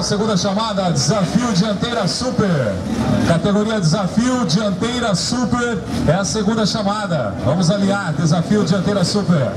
segunda chamada, Desafio Dianteira Super. Categoria Desafio Dianteira Super é a segunda chamada. Vamos alinhar, Desafio Dianteira Super.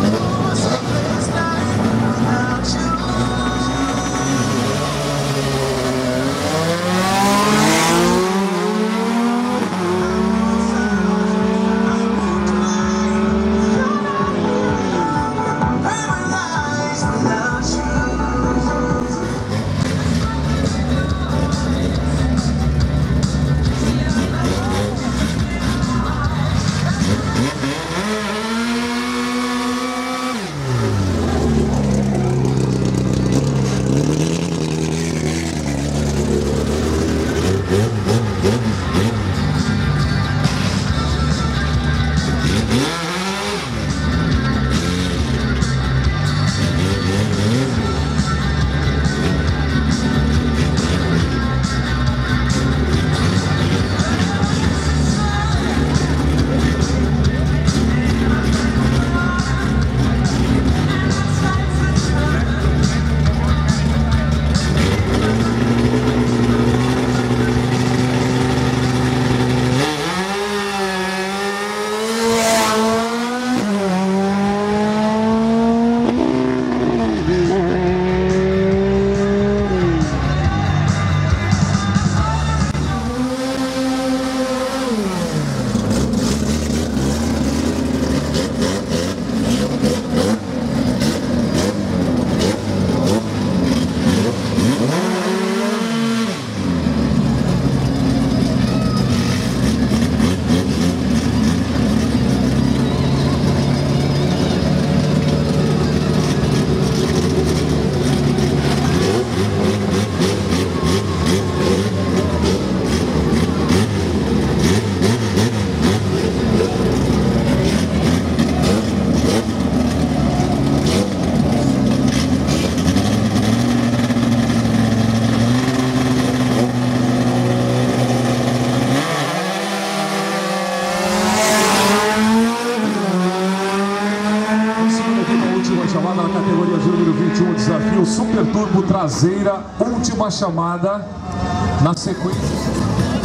Chamada na categoria de número 21, Desafio Super Turbo Traseira, última chamada na sequência.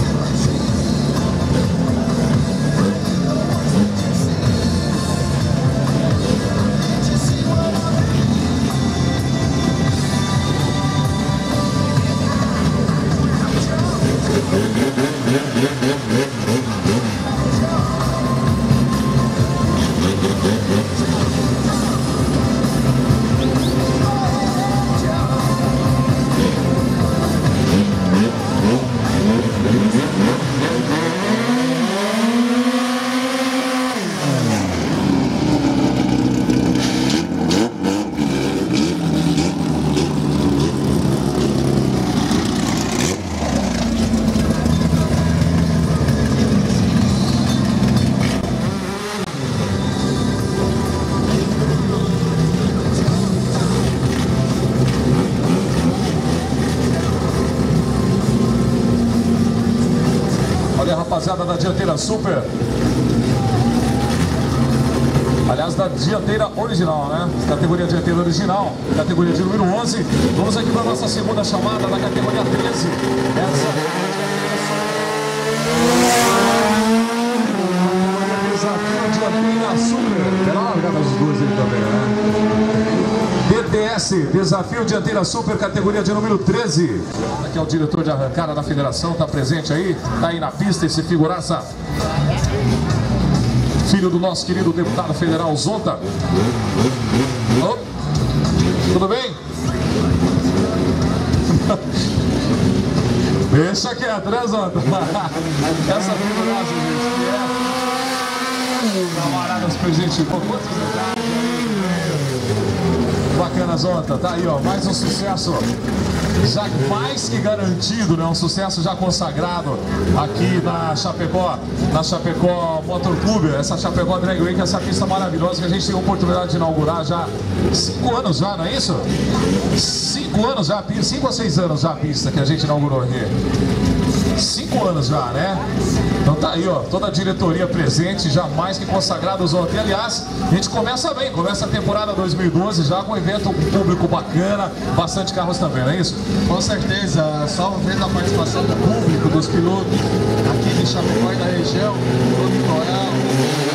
Rapaziada da Dianteira Super, aliás, da Dianteira Original, né? Categoria Dianteira Original, categoria de número 11. Vamos aqui para a nossa segunda chamada da categoria 13. Desafio Dianteira Super. Terá uma largada das duas aí também, né? DTS, Desafio Dianteira Super, categoria de número 13. Aqui é o diretor de arrancada da federação, está presente aí, está aí na pista, esse figuraça. Filho do nosso querido deputado federal Zonta. Oh, tudo bem? Deixa quieto, né, Zonta? Essa figuraça, gente, que é camaradas presente. Quantos detalhes aí? Bacana, Zonta, tá aí, ó, mais um sucesso já mais que garantido, né? Um sucesso já consagrado aqui na Chapecó Motor Clube, essa Chapecó Drag Week, essa pista maravilhosa que a gente tem a oportunidade de inaugurar já 5 anos já, não é isso? 5 anos já, 5 a 6 anos já a pista que a gente inaugurou aqui. 5 anos já, né? Então tá aí, ó, toda a diretoria presente, já mais que consagrados ontem. Aliás, a gente começa bem, começa a temporada 2012 já com um evento com público bacana, bastante carros também, não é isso? Com certeza, só vendo a participação do público, dos pilotos aqui de Chapecó e da região, do litoral,